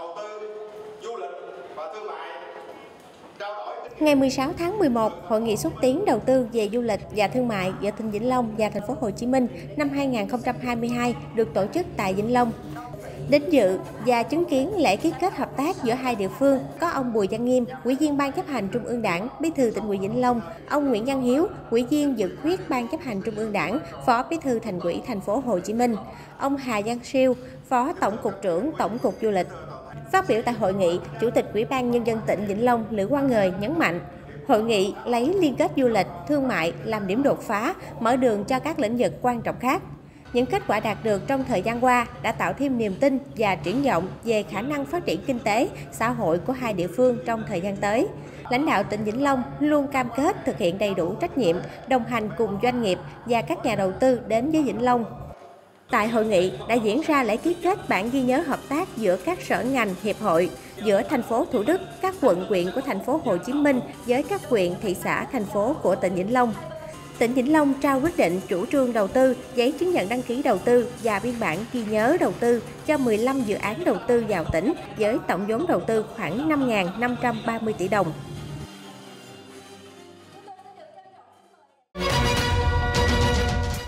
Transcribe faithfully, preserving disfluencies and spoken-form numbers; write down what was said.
tư, du lịch và thương mại. Ngày mười sáu tháng mười một, Hội nghị xúc tiến đầu tư về du lịch và thương mại giữa tỉnh Vĩnh Long và thành phố Hồ Chí Minh năm hai nghìn không trăm hai mươi hai được tổ chức tại Vĩnh Long. Đến dự và chứng kiến lễ ký kết hợp tác giữa hai địa phương có ông Bùi Văn Nghiêm, Ủy viên Ban chấp hành Trung ương Đảng, Bí thư Tỉnh ủy Vĩnh Long, ông Nguyễn Văn Hiếu, Ủy viên dự khuyết Ban chấp hành Trung ương Đảng, Phó Bí thư Thành ủy thành phố Hồ Chí Minh, ông Hà Văn Siêu, Phó Tổng cục trưởng Tổng cục Du lịch. Phát biểu tại hội nghị, Chủ tịch Ủy ban Nhân dân tỉnh Vĩnh Long Lữ Quang Ngời nhấn mạnh, hội nghị lấy liên kết du lịch, thương mại làm điểm đột phá, mở đường cho các lĩnh vực quan trọng khác. Những kết quả đạt được trong thời gian qua đã tạo thêm niềm tin và triển vọng về khả năng phát triển kinh tế, xã hội của hai địa phương trong thời gian tới. Lãnh đạo tỉnh Vĩnh Long luôn cam kết thực hiện đầy đủ trách nhiệm, đồng hành cùng doanh nghiệp và các nhà đầu tư đến với Vĩnh Long. Tại hội nghị đã diễn ra lễ ký kết bản ghi nhớ hợp tác giữa các sở ngành, hiệp hội, giữa thành phố Thủ Đức, các quận huyện của thành phố Hồ Chí Minh với các huyện, thị xã, thành phố của tỉnh Vĩnh Long. Tỉnh Vĩnh Long trao quyết định chủ trương đầu tư, giấy chứng nhận đăng ký đầu tư và biên bản ghi nhớ đầu tư cho mười lăm dự án đầu tư vào tỉnh với tổng vốn đầu tư khoảng năm nghìn năm trăm ba mươi tỷ đồng.